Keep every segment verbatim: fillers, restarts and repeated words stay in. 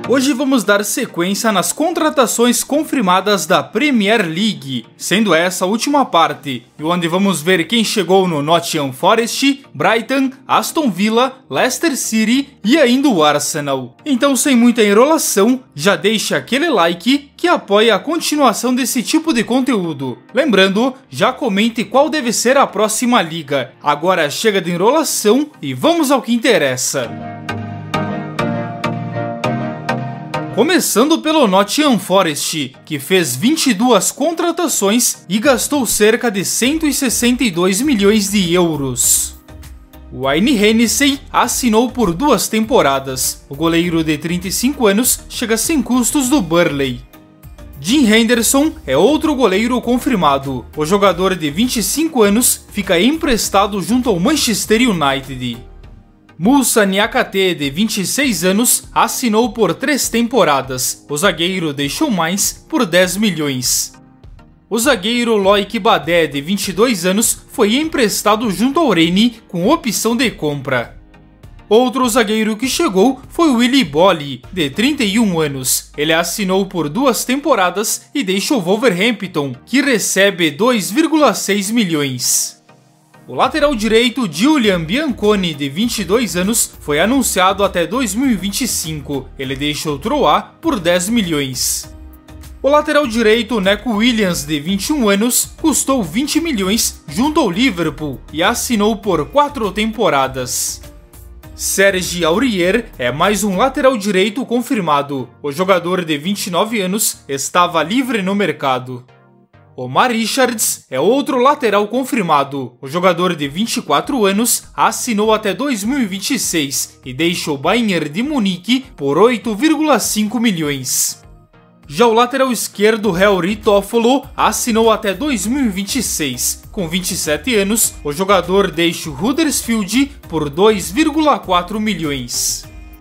Hoje vamos dar sequência nas contratações confirmadas da Premier League, sendo essa a última parte, e onde vamos ver quem chegou no Nottingham Forest, Brighton, Aston Villa, Leicester City e ainda o Arsenal. Então, sem muita enrolação, já deixa aquele like que apoia a continuação desse tipo de conteúdo. Lembrando, já comente qual deve ser a próxima liga. Agora chega de enrolação e vamos ao que interessa. Começando pelo Nottingham Forest, que fez vinte e duas contratações e gastou cerca de cento e sessenta e dois milhões de euros. Wayne Hennessy assinou por duas temporadas. O goleiro de trinta e cinco anos chega sem custos do Burnley. Jim Henderson é outro goleiro confirmado. O jogador de vinte e cinco anos fica emprestado junto ao Manchester United. Moussa Niakhaté, de vinte e seis anos, assinou por três temporadas. O zagueiro deixou mais por dez milhões. O zagueiro Loic Badé, de vinte e dois anos, foi emprestado junto ao Rennes com opção de compra. Outro zagueiro que chegou foi Willy Boly, de trinta e um anos. Ele assinou por duas temporadas e deixa o Wolverhampton, que recebe dois vírgula seis milhões. O lateral direito Julian Bianconi, de vinte e dois anos, foi anunciado até dois mil e vinte e cinco. Ele deixa o Troyes por dez milhões. O lateral direito Neco Williams, de vinte e um anos, custou vinte milhões junto ao Liverpool e assinou por quatro temporadas. Serge Aurier é mais um lateral direito confirmado. O jogador de vinte e nove anos estava livre no mercado. Omar Richards é outro lateral confirmado. O jogador de vinte e quatro anos assinou até dois mil e vinte e seis e deixa o Bayern de Munique por oito vírgula cinco milhões. Já o lateral esquerdo Helry Toffolo assinou até dois mil e vinte e seis. Com vinte e sete anos, o jogador deixa o Huddersfield por dois vírgula quatro milhões.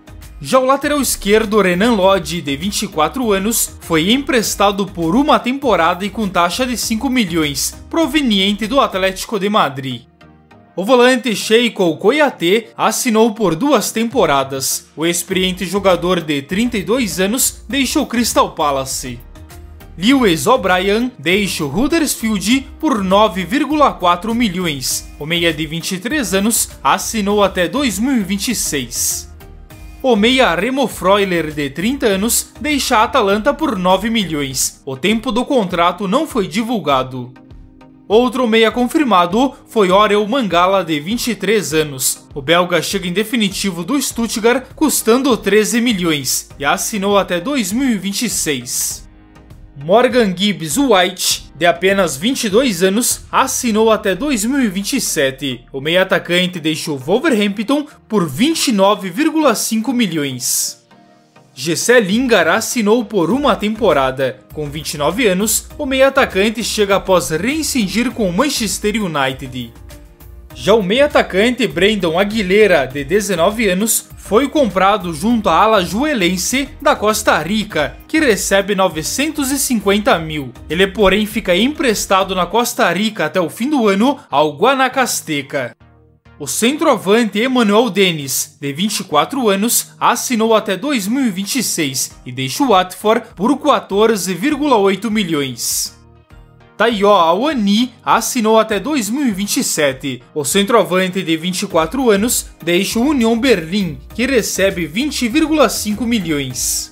Já o lateral esquerdo Renan Lodge, de vinte e quatro anos, foi emprestado por uma temporada e com taxa de cinco milhões, proveniente do Atlético de Madrid. O volante Sheiko Kouyaté assinou por duas temporadas. O experiente jogador de trinta e dois anos deixa o Crystal Palace. Lewis O'Brien deixa o Huddersfield por nove vírgula quatro milhões. O meia de vinte e três anos assinou até dois mil e vinte e seis. O meia Remo Freuler, de trinta anos, deixa a Atalanta por nove milhões. O tempo do contrato não foi divulgado. Outro meia confirmado foi Orel Mangala, de vinte e três anos. O belga chega em definitivo do Stuttgart custando treze milhões e assinou até dois mil e vinte e seis. Morgan Gibbs White, de apenas vinte e dois anos, assinou até dois mil e vinte e sete. O meia atacante deixou Wolverhampton por vinte e nove vírgula cinco milhões. Jesse Lingard assinou por uma temporada. Com vinte e nove anos, o meia atacante chega após reincidir com o Manchester United. Já o meia atacante Brandon Aguilera, de dezenove anos, foi comprado junto à Alajuelense da Costa Rica, que recebe novecentos e cinquenta mil. Ele, porém, fica emprestado na Costa Rica até o fim do ano ao Guanacasteca. O centroavante Emmanuel Dennis, de vinte e quatro anos, assinou até dois mil e vinte e seis e deixa o Watford por quatorze vírgula oito milhões. Tayo Awani assinou até dois mil e vinte e sete. O centroavante de vinte e quatro anos deixa o Union Berlin, que recebe vinte vírgula cinco milhões.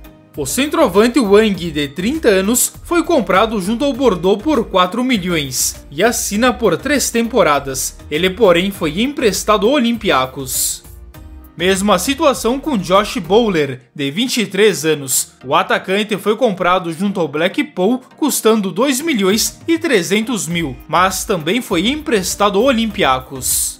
O centroavante Wang, de trinta anos, foi comprado junto ao Bordeaux por quatro milhões e assina por três temporadas. Ele, porém, foi emprestado ao Olympiacos. Mesma situação com Josh Bowler, de vinte e três anos. O atacante foi comprado junto ao Blackpool, custando dois milhões e trezentos mil, mas também foi emprestado ao Olympiacos.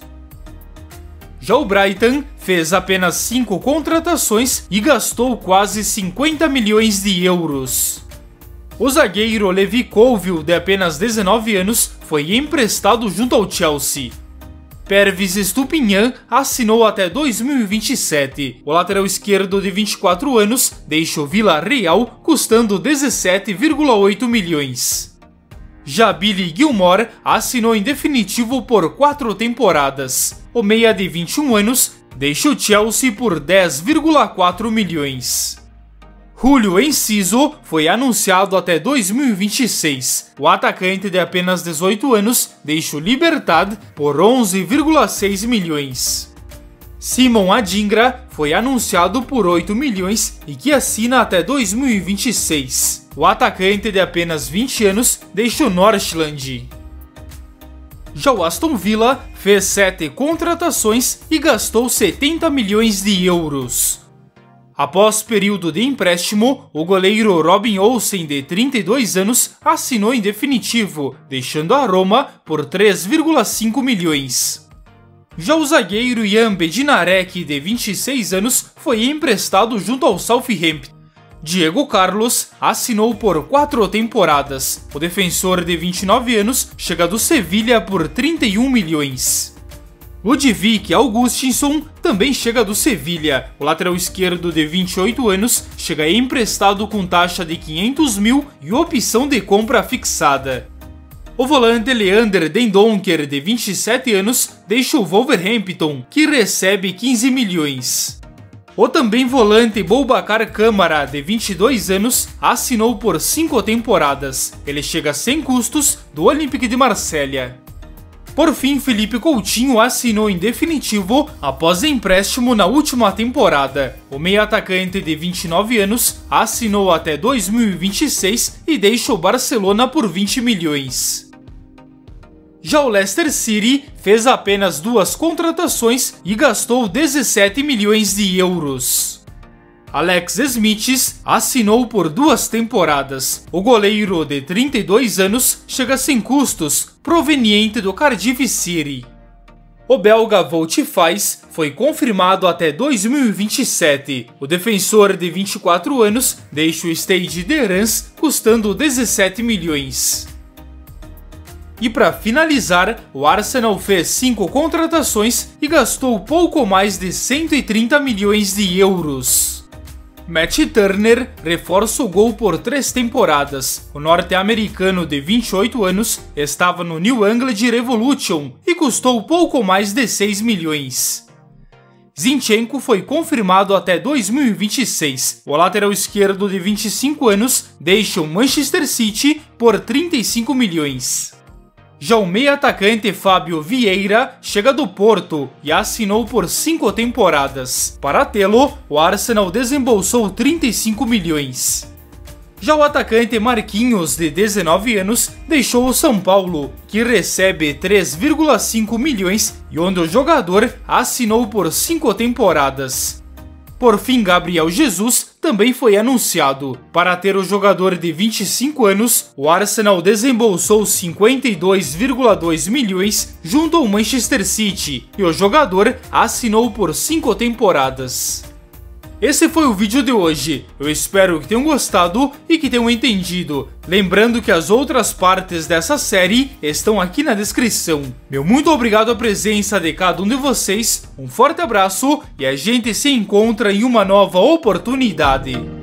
Já o Brighton fez apenas cinco contratações e gastou quase cinquenta milhões de euros. O zagueiro Levi Colwill, de apenas dezenove anos, foi emprestado junto ao Chelsea. Pervis Estupinhan assinou até dois mil e vinte e sete. O lateral esquerdo de vinte e quatro anos deixa o Villarreal custando dezessete vírgula oito milhões. Já Billy Gilmore assinou em definitivo por quatro temporadas. O meia de vinte e um anos deixa o Chelsea por dez vírgula quatro milhões. Julio Enciso foi anunciado até dois mil e vinte e seis. O atacante de apenas dezoito anos deixa o Libertad por onze vírgula seis milhões. Simon Adingra foi anunciado por oito milhões e que assina até dois mil e vinte e seis. O atacante de apenas vinte anos deixa o Northland. Já o Aston Villa fez sete contratações e gastou setenta milhões de euros. Após período de empréstimo, o goleiro Robin Olsen, de trinta e dois anos, assinou em definitivo, deixando a Roma por três vírgula cinco milhões. Já o zagueiro Jan Bednarek, de vinte e seis anos, foi emprestado junto ao Southampton. Diego Carlos assinou por quatro temporadas. O defensor de vinte e nove anos chega do Sevilha por trinta e um milhões. Ludwig Augustinsson também chega do Sevilha. O lateral esquerdo de vinte e oito anos chega emprestado com taxa de quinhentos mil e opção de compra fixada. O volante Leander Dendoncker, de vinte e sete anos, deixa o Wolverhampton, que recebe quinze milhões. O também volante Boubacar Kamara, de vinte e dois anos, assinou por cinco temporadas. Ele chega sem custos do Olympique de Marselha. Por fim, Felipe Coutinho assinou em definitivo após empréstimo na última temporada. O meio-atacante de vinte e nove anos assinou até dois mil e vinte e seis e deixa o Barcelona por vinte milhões. Já o Leicester City fez apenas duas contratações e gastou dezessete milhões de euros. Alex Smith assinou por duas temporadas. O goleiro de trinta e dois anos chega sem custos, proveniente do Cardiff City. O belga Wout Faes foi confirmado até dois mil e vinte e sete. O defensor de vinte e quatro anos deixa o Stade de Reims custando dezessete milhões. E para finalizar, o Arsenal fez cinco contratações e gastou pouco mais de cento e trinta milhões de euros. Matt Turner reforça o gol por três temporadas. O norte-americano de vinte e oito anos estava no New England Revolution e custou pouco mais de seis milhões. Zinchenko foi confirmado até dois mil e vinte e seis. O lateral esquerdo de vinte e cinco anos deixa o Manchester City por trinta e cinco milhões. Já o meio-atacante Fábio Vieira chega do Porto e assinou por cinco temporadas. Para tê-lo, o Arsenal desembolsou trinta e cinco milhões. Já o atacante Marquinhos, de dezenove anos, deixou o São Paulo, que recebe três vírgula cinco milhões e onde o jogador assinou por cinco temporadas. Por fim, Gabriel Jesus também foi anunciado. Para ter o jogador de vinte e cinco anos, o Arsenal desembolsou cinquenta e dois vírgula dois milhões junto ao Manchester City e o jogador assinou por cinco temporadas. Esse foi o vídeo de hoje, eu espero que tenham gostado e que tenham entendido. Lembrando que as outras partes dessa série estão aqui na descrição. Meu muito obrigado à presença de cada um de vocês, um forte abraço e a gente se encontra em uma nova oportunidade.